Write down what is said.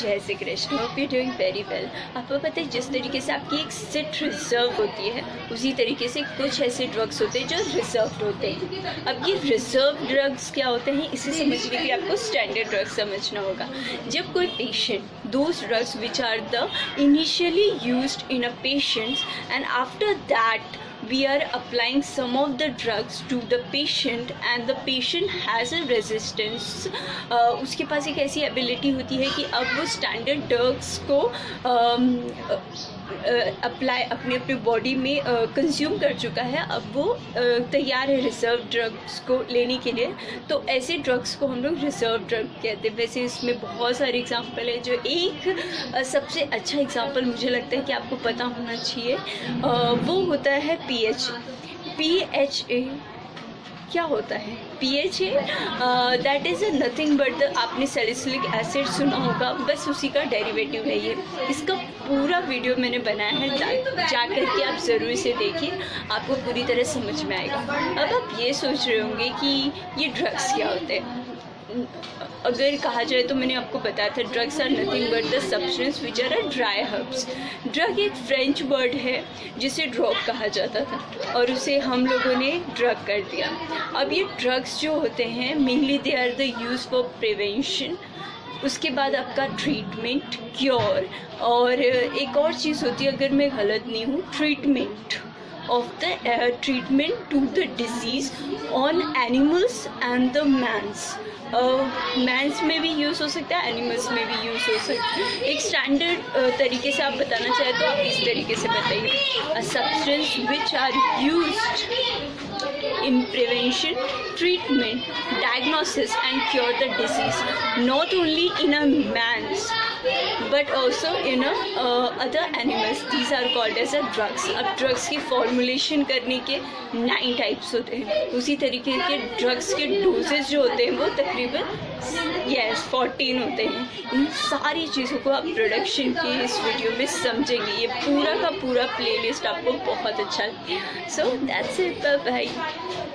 जय Shri Krishna. Hope you doing very well. आपको पता है जिस तरीके से आपकी एक सिट रिजर्व होती है उसी तरीके से कुछ ऐसे ड्रग्स होते हैं जो रिजर्व होते हैं। अब ये रिजर्व ड्रग्स क्या होते हैं इसे समझने के लिए आपको स्टैंडर्ड ड्रग्स समझना होगा। जब कोई patient those drugs which are the initially used in a patients and after that we are applying some of the drugs to the patient and the patient has a resistance, उसके पास एक ऐसी ability होती है कि अब वो standard drugs को apply अपने बॉडी में कंज्यूम कर चुका है, अब वो तैयार है रिजर्व ड्रग्स को लेने के लिए। तो ऐसे ड्रग्स को हम लोग रिजर्व ड्रग कहते हैं। वैसे इसमें बहुत सारे एग्जांपल है, जो एक सबसे अच्छा एग्जांपल मुझे लगता है कि आपको पता होना चाहिए वो होता है PHA। क्या होता है PHA? That is nothing but आपने सैलिसिलिक एसिड सुना होगा, बस उसी का डेरिवेटिव है ये। इसका पूरा वीडियो मैंने बनाया है, जा करके आप ज़रूर इसे देखिए, आपको पूरी तरह समझ में आएगा। अब आप ये सोच रहे होंगे कि ये ड्रग्स क्या होते हैं। अगर कहा जाए तो मैंने आपको बताया था drugs are nothing but the substance which are dry herbs. Drug एक फ्रेंच वर्ड है जिसे ड्रॉप कहा जाता था और उसे हम लोगों ने ड्रग कर दिया। अब ये ड्रग्स जो होते हैं mainly they are the use for prevention, उसके बाद आपका ट्रीटमेंट, क्योर, और एक और चीज़ होती है अगर मैं गलत नहीं हूँ, treatment of the treatment to the disease on animals and the mans। Mans में भी यूज़ हो सकता है, एनिमल्स में भी यूज़ हो सकता है। एक स्टैंडर्ड तरीके से आप बताना चाहें तो आप इस तरीके से बताइए, a substance which are used in prevention, treatment, diagnosis and cure the disease not only in a man's but also in a other animals। These are called as a drugs। अब ड्रग्स की formulation करने के 9 types होते हैं, उसी तरीके के drugs के डोजेज जो होते हैं वो तकरीबन 14 होते हैं। इन सारी चीज़ों को आप प्रोडक्शन की इस वीडियो में समझेंगे, ये पूरा का पूरा प्लेलिस्ट आपको बहुत अच्छा लगेगा। So that's it, bye bye.